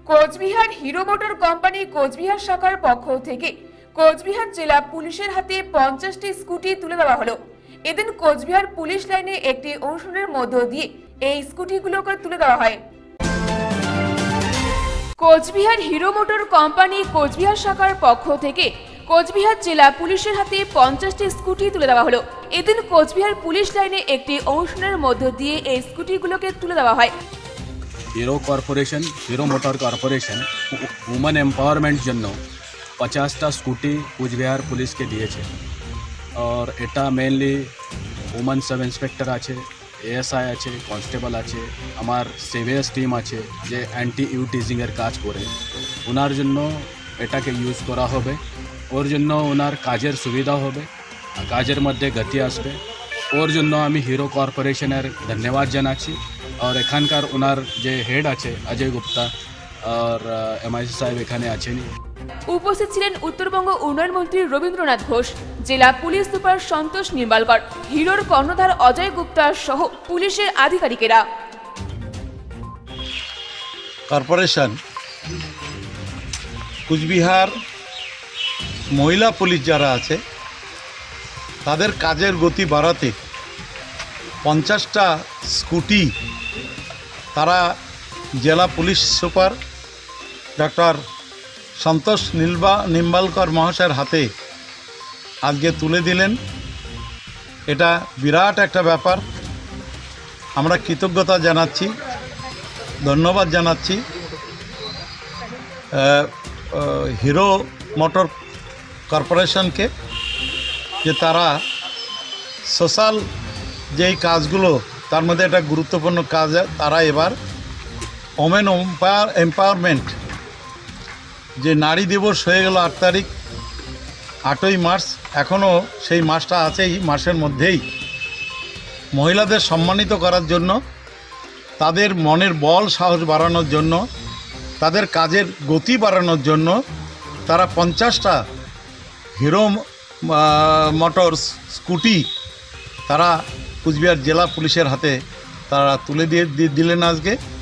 Cooch Behar Hero Motor company Cooch Behar শাখার পক্ষ থেকে কোচবিহার জেলা পুলিশের হাতে 50টি স্কুটি তুলে দেওয়া হলো। এদিন কোচবিহার পুলিশ লাইনে একটি অনুষ্ঠানের মধ্য দিয়ে এই স্কুটিগুলোকে তুলে দেওয়া হয়। Cooch Behar Hero Motor company Cooch Behar শাখার পক্ষ থেকে কোচবিহার জেলা পুলিশের হাতে 50টি স্কুটি তুলে দেওয়া হলো। এদিন কোচবিহার পুলিশ লাইনে একটি অনুষ্ঠানের মধ্য দিয়ে এই স্কুটিগুলোকে তুলে দেওয়া হয়। Hero Motor Corporation women empowerment জন্য 50টা স্কুটি কোচবিহার পুলিশকে দিয়েছে। আর এটা মেনলি উমেন সাব ইন্সপেক্টর আছে, এএসআই আছে, কনস্টেবল আছে, আমার সিভিএস টিম আছে যে অ্যান্টি ইউটিজিংয়ের কাজ করে, ওনার জন্য এটাকে ইউজ করা হবে। ওর জন্য ওনার কাজের সুবিধা হবে, কাজের মধ্যে গতি আসবে। ওর জন্য আমি হিরো কর্পোরেশনের ধন্যবাদ জানাচ্ছি। আর এখানকার ওনার যে হেড আছে অজয় গুপ্তা আর এমআইসি সাহেব এখানে আছেন। উপস্থিত ছিলেন উত্তরবঙ্গ উন্নয়ন মন্ত্রী রবীন্দ্রনাথ ঘোষ, জেলা পুলিশ সুপার সন্তোষ নির্মালকর, হিরোর কর্ণধার অজয় গুপ্তা সহ পুলিশের আধিকারিকেরা। কর্পোরেশন কুচবিহার মহিলা পুলিশ যারা আছে তাদের কাজের গতি বাড়াতে 50টা স্কুটি তারা জেলা police super doctor Santosh Nimbalkar মহাশয়ের হাতে আজকে তুলে দিলেন। এটা বিরাট একটা ব্যাপার। আমরা কৃতজ্ঞতা জানাচ্ছি, ধন্যবাদ জানাচ্ছি হিরো মোটর কর্পোরেশনকে যে তারা সোশ্যাল যেই কাজগুলো তার মধ্যে একটা গুরুত্বপূর্ণ কাজ, তারা এবার ওমেন এম্পাওয়ারমেন্ট যে নারী দিবস হয়ে গেল 8 তারিখ, 8ই মার্চ, এখনও সেই মাসটা আছে। এই মাসের মধ্যেই মহিলাদের সম্মানিত করার জন্য, তাদের মনের বল সাহস বাড়ানোর জন্য, তাদের কাজের গতি বাড়ানোর জন্য তারা 50টা হিরো মোটরস স্কুটি তারা কুচবিহার জেলা পুলিশের হাতে তারা তুলে দিলেন আজকে।